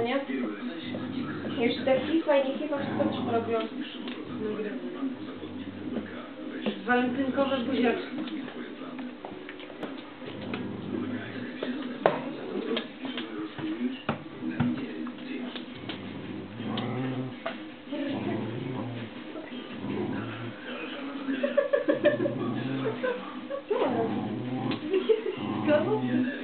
no nie? Jeszcze tak FIFA i nie FIFA, wszystko też porobią. Walentynkowe buziaczki. Co?